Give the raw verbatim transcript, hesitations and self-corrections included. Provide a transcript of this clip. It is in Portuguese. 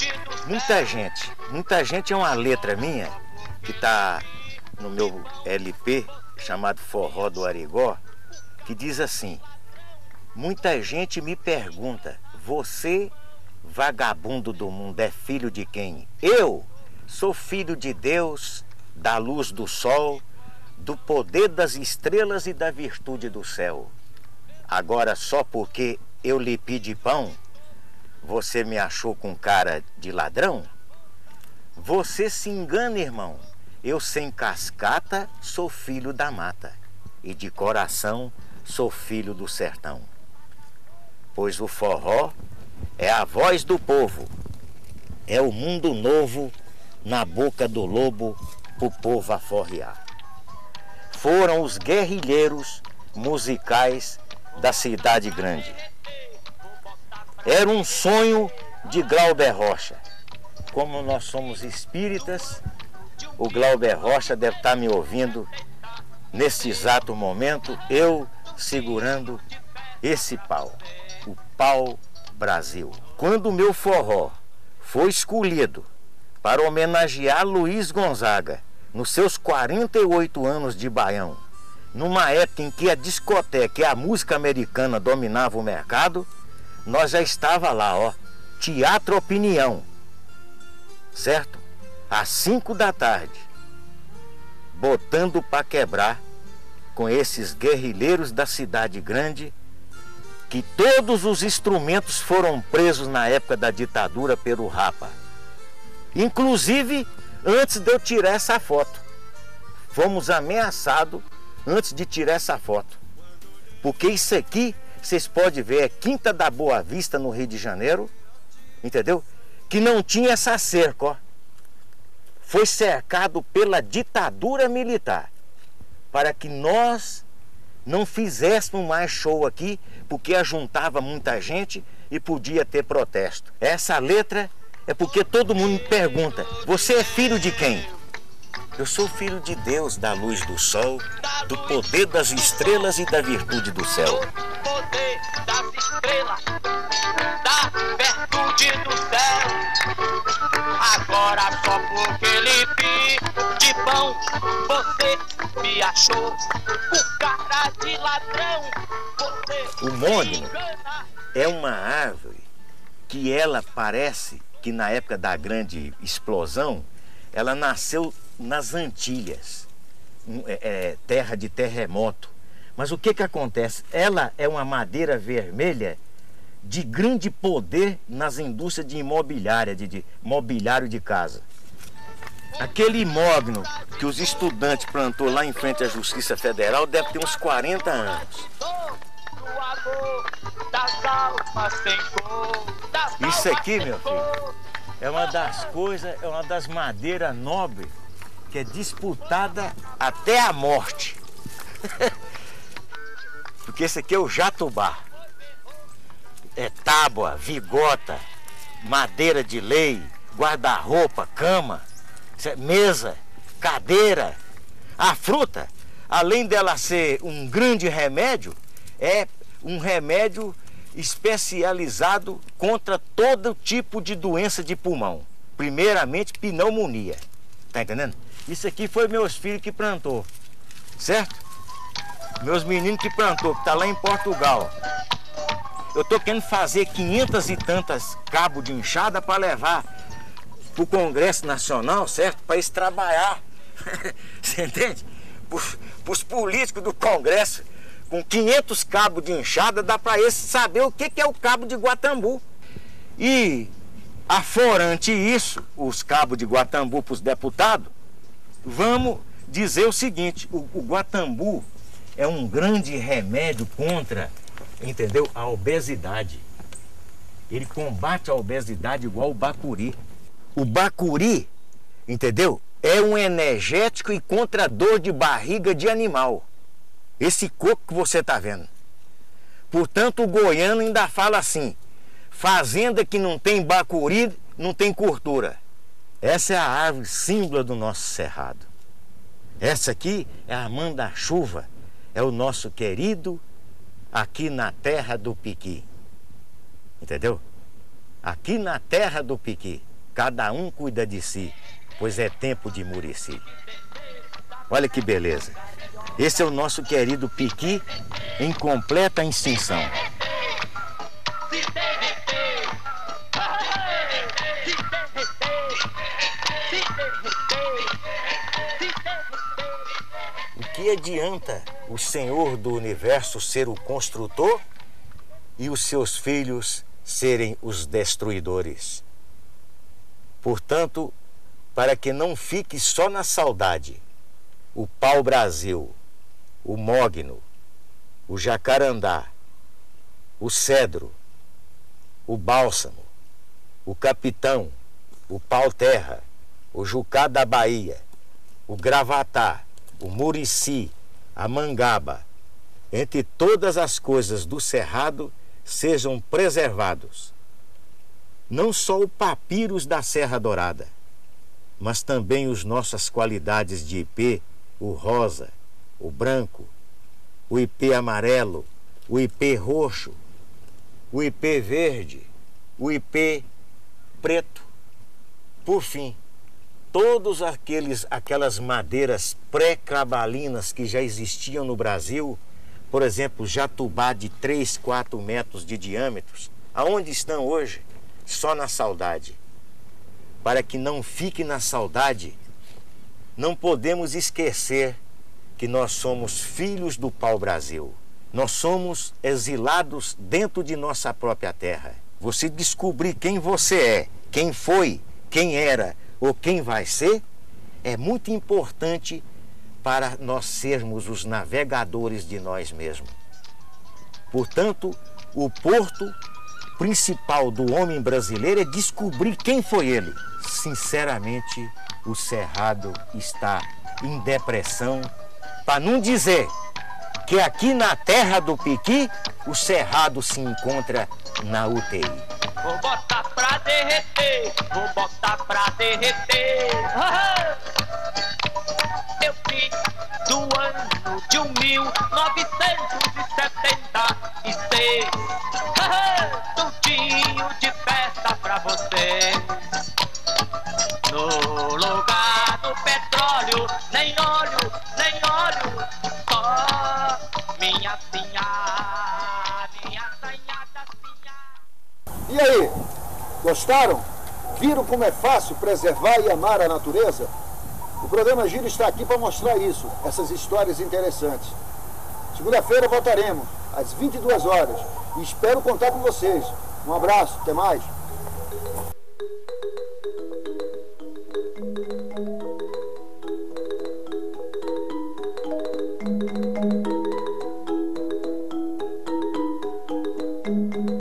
Muita gente, muita gente é uma letra minha que tá no meu L P chamado Forró do Arigó, que diz assim: muita gente me pergunta, você, vagabundo do mundo, é filho de quem? Eu sou filho de Deus, da luz do sol, do poder das estrelas e da virtude do céu. Agora só porque eu lhe pedi pão, você me achou com cara de ladrão? Você se engana, irmão. Eu sem cascata sou filho da mata e de coração sou filho do sertão. Pois o forró é a voz do povo, é o mundo novo na boca do lobo pro povo aforrear. Foram os guerrilheiros musicais da cidade grande. Era um sonho de Glauber Rocha. Como nós somos espíritas, o Glauber Rocha deve estar me ouvindo nesse exato momento, eu segurando esse pau, o pau Brasil. Quando o meu forró foi escolhido para homenagear Luiz Gonzaga nos seus quarenta e oito anos de Baião, numa época em que a discoteca e a música americana dominavam o mercado, nós já estava lá, ó, Teatro Opinião, certo? Às cinco da tarde, botando para quebrar com esses guerrilheiros da cidade grande, que todos os instrumentos foram presos na época da ditadura pelo Rapa. Inclusive, antes de eu tirar essa foto, fomos ameaçados antes de tirar essa foto. Porque isso aqui, vocês podem ver, é Quinta da Boa Vista, no Rio de Janeiro, entendeu? Que não tinha essa cerca, ó. Foi cercado pela ditadura militar, para que nós não fizéssemos mais show aqui, porque ajuntava muita gente e podia ter protesto. Essa letra é porque todo mundo me pergunta, você é filho de quem? Eu sou filho de Deus, da luz do sol, do poder das estrelas e da virtude do céu. Do poder das estrelas, da virtude do céu. Agora só porque ele pediu pão, você me achou com cara de ladrão. Você o mônimo é uma árvore que ela parece que na época da grande explosão, ela nasceu nas Antilhas, é, é, terra de terremoto. Mas o que que acontece? Ela é uma madeira vermelha de grande poder nas indústrias de imobiliária, de, de mobiliário de casa. Aquele imóvel que os estudantes plantou lá em frente à Justiça Federal deve ter uns quarenta anos. Isso aqui, meu filho, é uma das coisas, é uma das madeiras nobres que é disputada até a morte. Porque esse aqui é o jatubá. É tábua, vigota, madeira de lei, guarda-roupa, cama, mesa, cadeira. A fruta, além dela ser um grande remédio, é um remédio especializado contra todo tipo de doença de pulmão. Primeiramente, pneumonia. Tá entendendo? Isso aqui foi meus filhos que plantou, certo? Meus meninos que plantou, que tá lá em Portugal. Eu tô querendo fazer quinhentas e tantas cabos de enxada para levar pro Congresso Nacional, certo? Para eles trabalhar. Você entende? Para os políticos do Congresso, com quinhentos cabos de enxada, dá para eles saber o que, que é o cabo de Guatambu. E, aforante isso, os cabos de Guatambu para os deputados, vamos dizer o seguinte, o, o Guatambu é um grande remédio contra, entendeu, a obesidade. Ele combate a obesidade igual o bacuri. O bacuri, entendeu, é um energético e contra dor de barriga de animal. Esse coco que você está vendo. Portanto, o goiano ainda fala assim, fazenda que não tem bacuri, não tem curtura. Essa é a árvore símbolo do nosso cerrado. Essa aqui é a manda-chuva, é o nosso querido aqui na terra do Piqui. Entendeu? Aqui na terra do Piqui. Cada um cuida de si, pois é tempo de Murici. Olha que beleza. Esse é o nosso querido piqui em completa extinção. O que adianta o Senhor do Universo ser o construtor e os seus filhos serem os destruidores? Portanto, para que não fique só na saudade, o pau-brasil, o mogno, o jacarandá, o cedro, o bálsamo, o capitão, o pau-terra, o jucá da Bahia, o gravatá, o murici, a mangaba, entre todas as coisas do cerrado, sejam preservados. Não só o papirus da Serra Dourada, mas também as nossas qualidades de ipê, o rosa, o branco, o ipê amarelo, o ipê roxo, o ipê verde, o ipê preto. Por fim, todos aqueles aquelas madeiras pré-crabalinas que já existiam no Brasil, por exemplo, jatubá de três, quatro metros de diâmetro, aonde estão hoje? Só na saudade. Para que não fique na saudade, não podemos esquecer que nós somos filhos do pau-brasil. Nós somos exilados dentro de nossa própria terra. Você descobrir quem você é, quem foi, quem era ou quem vai ser, é muito importante para nós sermos os navegadores de nós mesmos. Portanto, o porto principal do homem brasileiro é descobrir quem foi ele. Sinceramente, o Cerrado está em depressão, para não dizer que aqui na terra do piqui, o Cerrado se encontra na U T I. Vou botar pra derreter, vou botar pra derreter. Eu vi do ano de um mil novecentos e setenta e seis. Tudinho de festa pra vocês. No lugar do petróleo, nem óleo, nem óleo, só minha sinha, minha sanhada sinha. E aí, gostaram? Viram como é fácil preservar e amar a natureza? O programa Giro está aqui para mostrar isso, essas histórias interessantes. Segunda-feira voltaremos, às vinte e duas horas, e espero contar com vocês. Um abraço, até mais. Thank you.